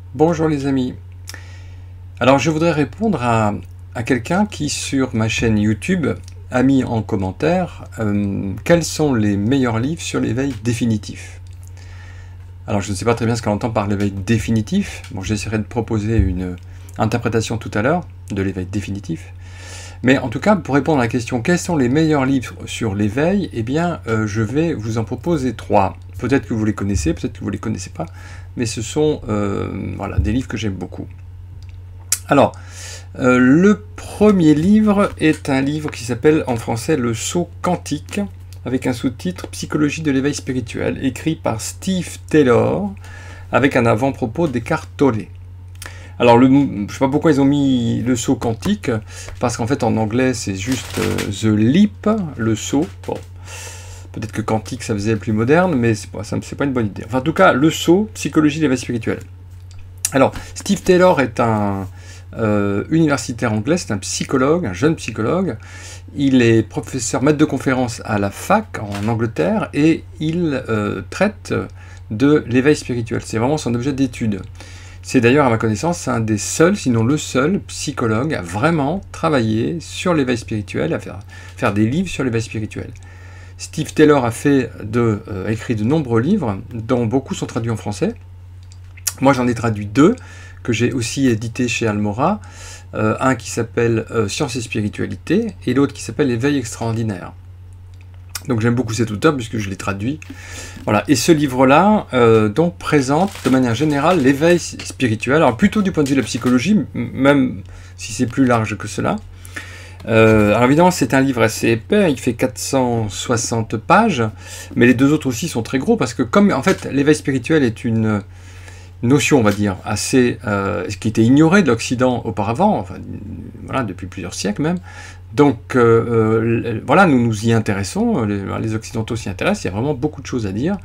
Bonjour les amis. Alors je voudrais répondre à quelqu'un qui sur ma chaîne YouTube a mis en commentaire quels sont les meilleurs livres sur l'éveil définitif. Alors je ne sais pas très bien ce qu'on entend par l'éveil définitif. Bon, j'essaierai de proposer une interprétation tout à l'heure de l'éveil définitif. Mais en tout cas, pour répondre à la question quels sont les meilleurs livres sur l'éveil, eh bien je vais vous en proposer 3. Peut-être que vous les connaissez, peut-être que vous ne les connaissez pas, mais ce sont voilà, des livres que j'aime beaucoup. Alors, le premier livre est un livre qui s'appelle en français Le Saut quantique, avec un sous-titre Psychologie de l'éveil spirituel, écrit par Steve Taylor, avec un avant-propos d'Eckhart Tolle. Alors, je ne sais pas pourquoi ils ont mis le saut quantique, parce qu'en fait en anglais c'est juste The Leap, le saut. Bon, peut-être que quantique ça faisait plus moderne, mais c'est pas une bonne idée. Enfin, en tout cas, le saut, psychologie de l'éveil spirituel. Alors, Steve Taylor est un universitaire anglais, c'est un psychologue, un jeune psychologue. Il est professeur, maître de conférence à la fac en Angleterre et il traite de l'éveil spirituel. C'est vraiment son objet d'étude. C'est d'ailleurs, à ma connaissance, un des seuls, sinon le seul psychologue à vraiment travailler sur l'éveil spirituel, à faire des livres sur l'éveil spirituel. Steve Taylor a écrit de nombreux livres, dont beaucoup sont traduits en français. Moi, j'en ai traduit 2, que j'ai aussi édités chez Almora. Un qui s'appelle Science et Spiritualité, et l'autre qui s'appelle Éveil extraordinaire. Donc j'aime beaucoup cet auteur, puisque je l'ai traduit. Voilà. Et ce livre-là, donc, présente de manière générale l'éveil spirituel, alors plutôt du point de vue de la psychologie, même si c'est plus large que cela. Alors évidemment c'est un livre assez épais, il fait 460 pages, mais les 2 autres aussi sont très gros, parce que comme en fait l'éveil spirituel est une notion, on va dire, assez qui était ignorée de l'Occident auparavant, enfin, voilà, depuis plusieurs siècles même, donc voilà, nous nous y intéressons, les Occidentaux s'y intéressent, il y a vraiment beaucoup de choses à dire,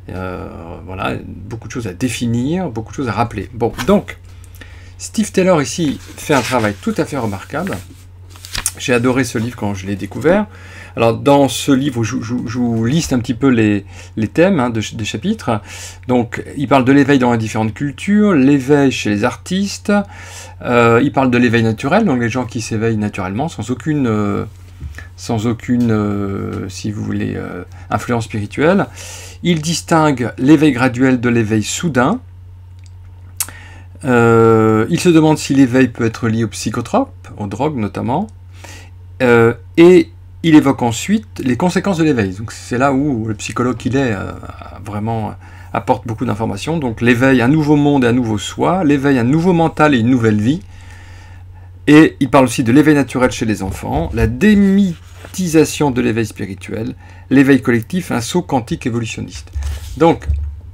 voilà, beaucoup de choses à définir, beaucoup de choses à rappeler. Bon, donc Steve Taylor ici fait un travail tout à fait remarquable. J'ai adoré ce livre quand je l'ai découvert. Alors dans ce livre, je vous liste un petit peu les thèmes des chapitres. Donc il parle de l'éveil dans les différentes cultures, l'éveil chez les artistes, il parle de l'éveil naturel, donc les gens qui s'éveillent naturellement, sans aucune si vous voulez, influence spirituelle. Il distingue l'éveil graduel de l'éveil soudain. Il se demande si l'éveil peut être lié aux psychotropes, aux drogues notamment. Et il évoque ensuite les conséquences de l'éveil. Donc c'est là où le psychologue qu'il est vraiment apporte beaucoup d'informations. Donc l'éveil, un nouveau monde et un nouveau soi, l'éveil, un nouveau mental et une nouvelle vie. Et il parle aussi de l'éveil naturel chez les enfants, la démythisation de l'éveil spirituel, l'éveil collectif, un saut quantique évolutionniste. Donc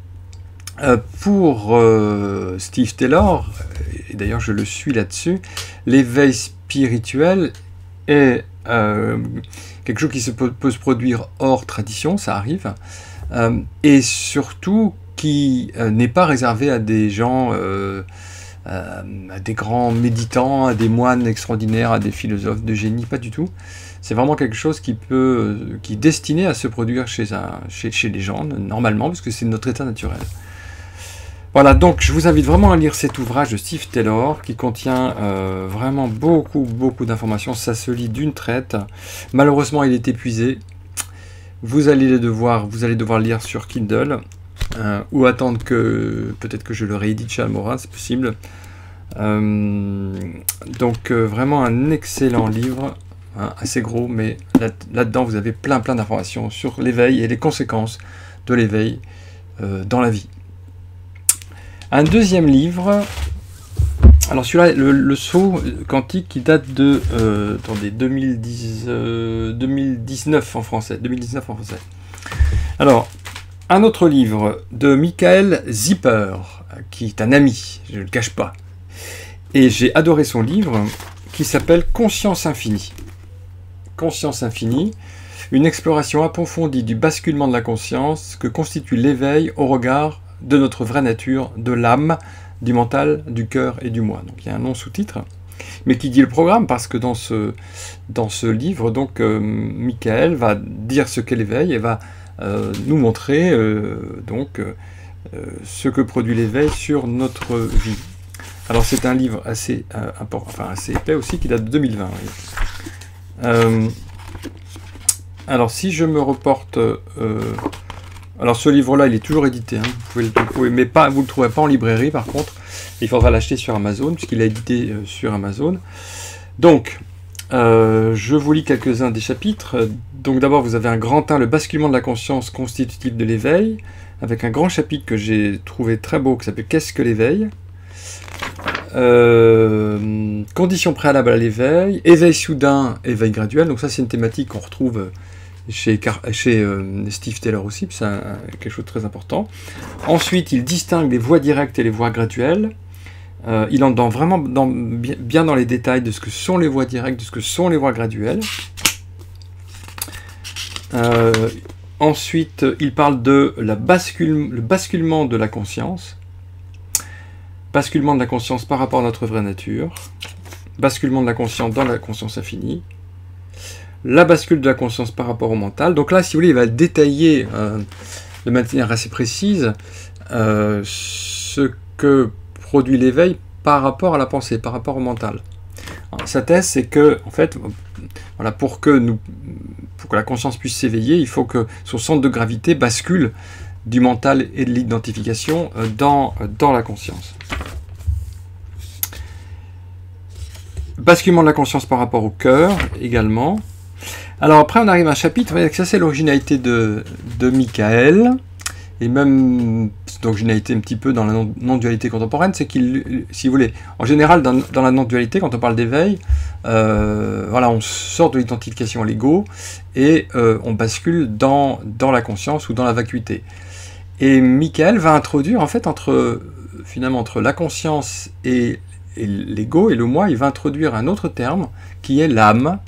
pour Steve Taylor, et d'ailleurs je le suis là-dessus, l'éveil spirituel est quelque chose qui peut se produire hors tradition, ça arrive, et surtout qui n'est pas réservé à des gens, à des grands méditants, à des moines extraordinaires, à des philosophes de génie, pas du tout. C'est vraiment quelque chose qui est destiné à se produire chez les gens, normalement, parce que c'est notre état naturel. Voilà, donc je vous invite vraiment à lire cet ouvrage de Steve Taylor qui contient vraiment beaucoup d'informations. Ça se lit d'une traite. Malheureusement, il est épuisé. Vous allez devoir lire sur Kindle ou attendre que peut-être que je le réédite chez Almora, c'est possible. Donc vraiment un excellent livre, assez gros, mais là-dedans vous avez plein d'informations sur l'éveil et les conséquences de l'éveil dans la vie. Un deuxième livre, alors celui-là, le saut quantique qui date de 2019 en français. Alors, un autre livre de Michael Zipper, qui est un ami, je ne le cache pas. Et j'ai adoré son livre, qui s'appelle Conscience infinie. Conscience infinie, une exploration approfondie du basculement de la conscience que constitue l'éveil au regard de notre vraie nature, de l'âme, du mental, du cœur et du moi. Donc il y a un long sous-titre, mais qui dit le programme, parce que dans ce livre, donc Michael va dire ce qu'est l'éveil et va nous montrer ce que produit l'éveil sur notre vie. Alors c'est un livre assez important, enfin assez épais aussi, qui date de 2020. Alors si je me reporte, alors ce livre-là, il est toujours édité, hein, vous pouvez, mais pas, vous ne le trouverez pas en librairie par contre, il faudra l'acheter sur Amazon, puisqu'il est édité sur Amazon. Donc, je vous lis quelques-uns des chapitres. Donc d'abord, vous avez un grand 1, le basculement de la conscience constitutif de l'éveil, avec un grand chapitre que j'ai trouvé très beau, qui s'appelle « Qu'est-ce que l'éveil ?» Conditions préalables à l'éveil, éveil soudain, éveil graduel. Donc ça, c'est une thématique qu'on retrouve chez Steve Taylor aussi, c'est quelque chose de très important. Ensuite, il distingue les voies directes et les voies graduelles. Il entre vraiment bien dans les détails de ce que sont les voies directes, de ce que sont les voies graduelles. Ensuite, il parle de le basculement de la conscience. Basculement de la conscience par rapport à notre vraie nature. Basculement de la conscience dans la conscience infinie. La bascule de la conscience par rapport au mental. Donc là, si vous voulez, il va détailler de manière assez précise ce que produit l'éveil par rapport à la pensée, par rapport au mental. Alors, sa thèse, c'est que, en fait, voilà, pour que la conscience puisse s'éveiller, il faut que son centre de gravité bascule du mental et de l'identification dans la conscience. Basculement de la conscience par rapport au cœur, également. Alors après, on arrive à un chapitre, vous voyez que ça c'est l'originalité de Michael, et même l'originalité un petit peu dans la non-dualité contemporaine, c'est qu'il, si vous voulez, en général dans la non-dualité, quand on parle d'éveil, voilà, on sort de l'identification à l'ego, et on bascule dans la conscience ou dans la vacuité. Et Michael va introduire, en fait, finalement, entre la conscience et l'ego et le moi, il va introduire un autre terme, qui est l'âme.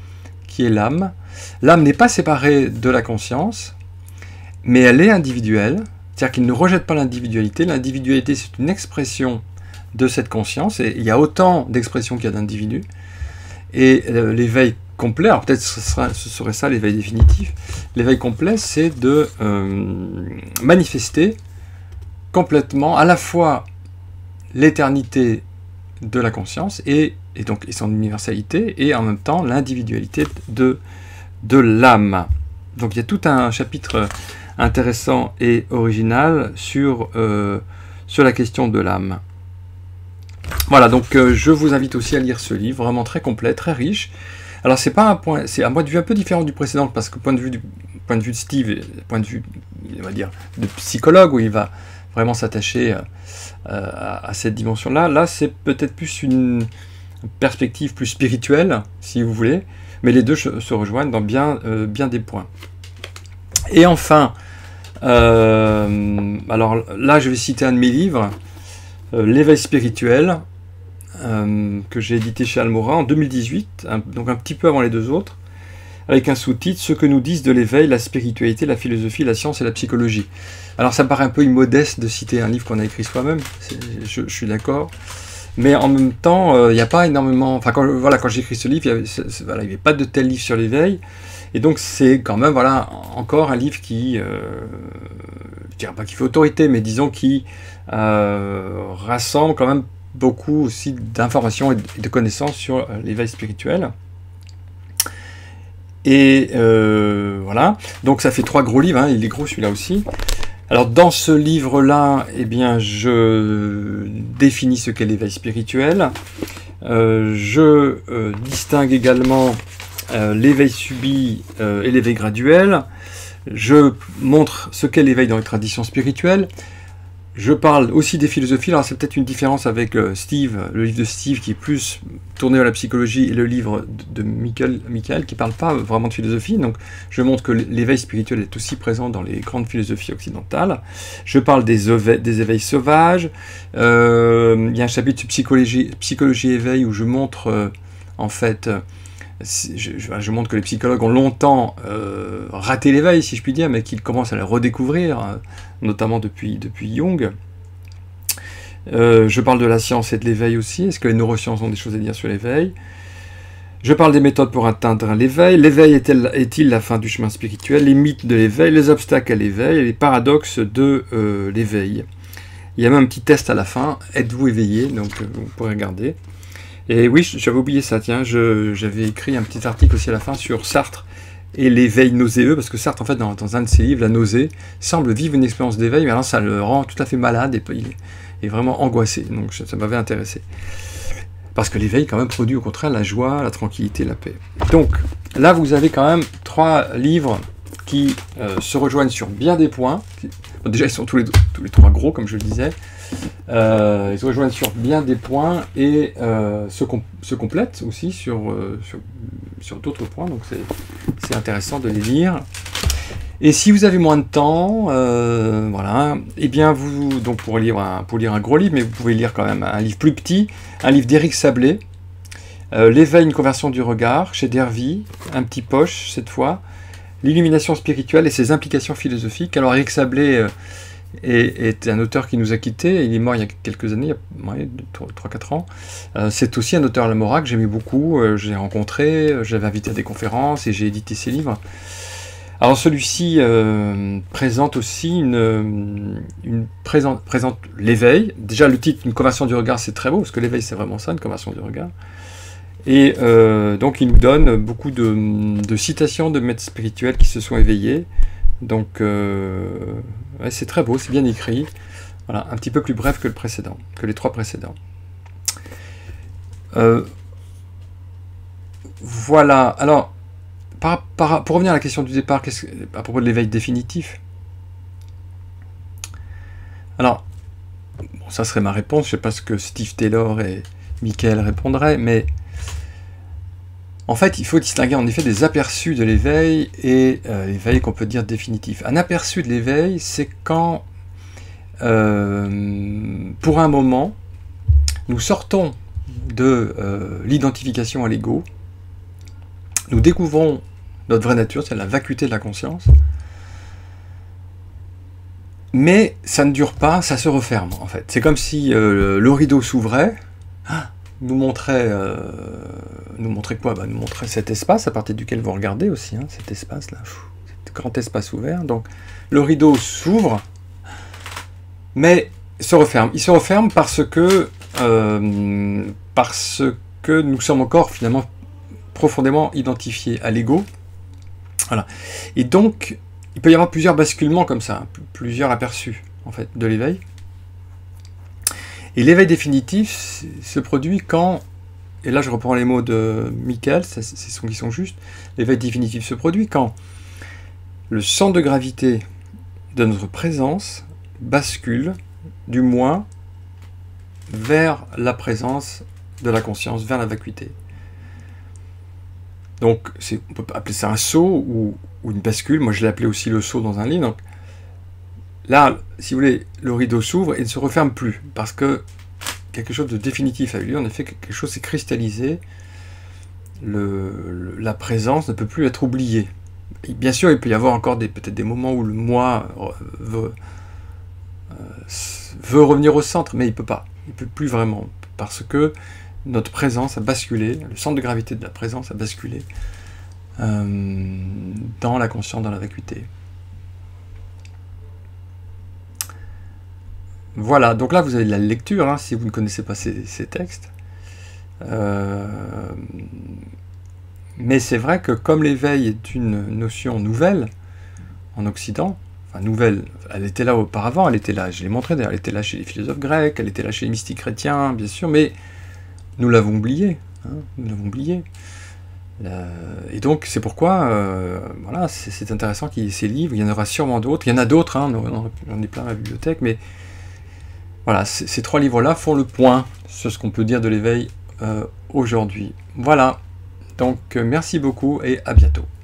L'âme n'est pas séparée de la conscience, mais elle est individuelle, c'est-à-dire qu'il ne rejette pas l'individualité. L'individualité, c'est une expression de cette conscience, et il y a autant d'expressions qu'il y a d'individus. Et l'éveil complet, alors peut-être ce serait ça l'éveil définitif, l'éveil complet, c'est de manifester complètement à la fois l'éternité de la conscience et son universalité, et en même temps l'individualité de l'âme. Donc il y a tout un chapitre intéressant et original sur la question de l'âme. Voilà, donc je vous invite aussi à lire ce livre, vraiment très complet, très riche. Alors c'est pas un point, c'est un point de vue un peu différent du précédent, parce que point de vue de Steve, point de vue, on va dire, de psychologue, où il va vraiment s'attacher à cette dimension-là. Là, c'est peut-être plus une perspective plus spirituelle, si vous voulez, mais les deux se rejoignent dans bien des points. Et enfin, alors là, je vais citer un de mes livres, L'éveil spirituel, que j'ai édité chez Almora en 2018, donc un petit peu avant les deux autres, avec un sous-titre « Ce que nous disent de l'éveil, la spiritualité, la philosophie, la science et la psychologie ». Alors ça me paraît un peu immodeste de citer un livre qu'on a écrit soi-même, je suis d'accord, mais en même temps, il n'y a pas énormément... Enfin, quand j'ai écrit ce livre, il n'y avait pas de tel livre sur l'éveil, et donc c'est quand même, voilà, encore un livre qui... je ne dirais pas qu'il fait autorité, mais disons qui rassemble quand même beaucoup aussi d'informations et de connaissances sur l'éveil spirituel. Et voilà, donc ça fait 3 gros livres, hein, il est gros celui-là aussi. Alors dans ce livre-là, eh bien, je définis ce qu'est l'éveil spirituel. Je distingue également l'éveil subi et l'éveil graduel. Je montre ce qu'est l'éveil dans les traditions spirituelles. Je parle aussi des philosophies. Alors c'est peut-être une différence avec Steve, le livre de Steve qui est plus tourné à la psychologie, et le livre de Michael qui ne parle pas vraiment de philosophie. Donc je montre que l'éveil spirituel est aussi présent dans les grandes philosophies occidentales. Je parle des éveils sauvages. Il y a un chapitre sur psychologie éveil où je montre en fait... Je montre que les psychologues ont longtemps raté l'éveil, si je puis dire, mais qu'ils commencent à le redécouvrir, notamment depuis Jung. Je parle de la science et de l'éveil aussi. Est-ce que les neurosciences ont des choses à dire sur l'éveil? Je parle des méthodes pour atteindre l'éveil. L'éveil est-il la fin du chemin spirituel? Les mythes de l'éveil, les obstacles à l'éveil et les paradoxes de l'éveil. Il y a même un petit test à la fin. Êtes-vous éveillé? Donc vous pourrez regarder. Et oui, j'avais oublié ça, tiens. J'avais écrit un petit article aussi à la fin sur Sartre et l'éveil nauséeux, parce que Sartre, en fait, dans un de ses livres, La nausée, semble vivre une expérience d'éveil, mais alors ça le rend tout à fait malade et il est vraiment angoissé. Donc ça m'avait intéressé. Parce que l'éveil, quand même, produit au contraire la joie, la tranquillité, la paix. Donc, là, vous avez quand même 3 livres qui se rejoignent sur bien des points. Bon, déjà, ils sont tous les 3 gros, comme je le disais. Ils se rejoignent sur bien des points et se complètent aussi sur d'autres points. Donc, c'est intéressant de les lire. Et si vous avez moins de temps, voilà, eh bien donc pour lire un gros livre, mais vous pouvez lire quand même un livre plus petit, un livre d'Éric Sablé, L'éveil, une conversion du regard, chez Dervy, un petit poche cette fois, l'illumination spirituelle et ses implications philosophiques. Alors Éric Sablé est un auteur qui nous a quittés, il est mort il y a quelques années, il y a 3-4 ans. C'est aussi un auteur à la Mora que j'aimais beaucoup, j'ai rencontré, j'avais invité à des conférences et j'ai édité ses livres. Alors celui-ci présente aussi présente l'éveil. Déjà le titre, une conversion du regard, c'est très beau, parce que l'éveil c'est vraiment ça, une conversion du regard. Et donc il nous donne beaucoup de citations de maîtres spirituels qui se sont éveillés. Donc ouais, c'est très beau, c'est bien écrit. Voilà, un petit peu plus bref que le précédent, que les 3 précédents. Voilà, alors... pour revenir à la question du départ, à propos de l'éveil définitif, alors, bon, ça serait ma réponse, je ne sais pas ce que Steve Taylor et Michael répondraient, mais en fait, il faut distinguer en effet des aperçus de l'éveil et l'éveil qu'on peut dire définitif. Un aperçu de l'éveil, c'est quand, pour un moment, nous sortons de l'identification à l'ego, nous découvrons notre vraie nature, c'est la vacuité de la conscience. Mais ça ne dure pas, ça se referme en fait. C'est comme si le rideau s'ouvrait, nous montrait quoi? Nous montrait cet espace à partir duquel vous regardez aussi, hein, cet espace-là, cet grand espace ouvert. Donc le rideau s'ouvre, mais se referme. Il se referme parce que nous sommes encore finalement profondément identifiés à l'ego. Voilà. Et donc, il peut y avoir plusieurs basculements comme ça, plusieurs aperçus en fait de l'éveil. Et l'éveil définitif se produit quand, et là je reprends les mots de Michael, qui sont justes, l'éveil définitif se produit quand le centre de gravité de notre présence bascule du moi vers la présence de la conscience, vers la vacuité. Donc, on peut appeler ça un saut ou une bascule. Moi, je l'ai appelé aussi le saut dans un livre. Donc, là, si vous voulez, le rideau s'ouvre et ne se referme plus. Parce que quelque chose de définitif a eu lieu. En effet, quelque chose s'est cristallisé. La présence ne peut plus être oubliée. Et bien sûr, il peut y avoir encore peut-être des moments où le moi veut revenir au centre, mais il ne peut pas. Il ne peut plus vraiment. Parce que notre présence a basculé, le centre de gravité de la présence a basculé dans la conscience, dans la vacuité. Voilà, donc là vous avez de la lecture, hein, si vous ne connaissez pas ces textes. Mais c'est vrai que comme l'éveil est une notion nouvelle en Occident, enfin nouvelle, elle était là auparavant, elle était là, je l'ai montré d'ailleurs, elle était là chez les philosophes grecs, elle était là chez les mystiques chrétiens, bien sûr, mais nous l'avons oublié, hein, nous l'avons oublié. Et donc c'est pourquoi voilà, c'est intéressant qu'il y ait ces livres, il y en aura sûrement d'autres, il y en a d'autres, hein, j'en ai plein à la bibliothèque, mais voilà, ces 3 livres-là font le point sur ce qu'on peut dire de l'éveil aujourd'hui. Voilà, donc merci beaucoup et à bientôt.